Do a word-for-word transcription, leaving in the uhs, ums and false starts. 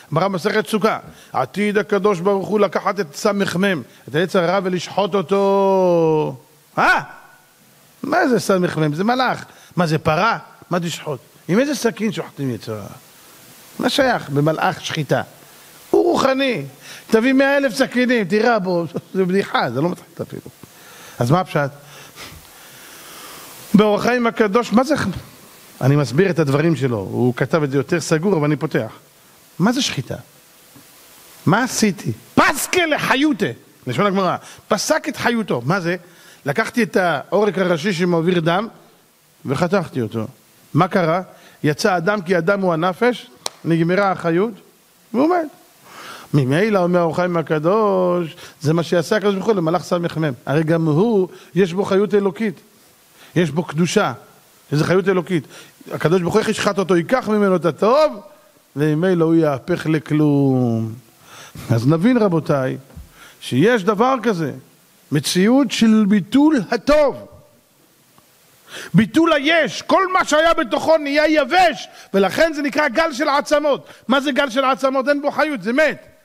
אמרה מסכת סוכה, עתיד הקדוש ברוך הוא לקחת את סמ"ם, את היצר הרע ולשחוט אותו. אה? מה זה סמ"ם? זה מלאך. מה זה פרה? מה תשחוט? עם איזה סכין שוחטים יצר הרע? מה שייך במלאך שחיטה? הוא רוחני. תביא מאה אלף סכינים, תראה בו, זה בדיחה, זה לא מתחיל אפילו. אז מה הפשט? באור החיים הקדוש, מה זה? אני מסביר את הדברים שלו, הוא כתב את זה יותר סגור, אבל אני פותח. מה זה שחיטה? מה עשיתי? פסקה לחיותה, לשון הגמרא, פסק את חיותו. מה זה? לקחתי את העורק הראשי שמעביר דם, וחתכתי אותו. מה קרה? יצא אדם כי אדם הוא הנפש, נגמרה החיות, והוא מת. ממילא אומר האור החיים הקדוש, זה מה שיעשה הקדוש ברוך הוא למלאך סמ"ם. הרי גם הוא, יש בו חיות אלוקית. יש בו קדושה, שזה חיות אלוקית. הקדוש ברוך הוא איך ישחט אותו, ייקח ממנו את הטוב, וממילא הוא יהפך לכלום. אז נבין רבותיי, שיש דבר כזה, מציאות של ביטול הטוב. ביטול היש, כל מה שהיה בתוכו נהיה יבש, ולכן זה נקרא גל של עצמות. מה זה גל של עצמות? אין בו חיות, זה מת.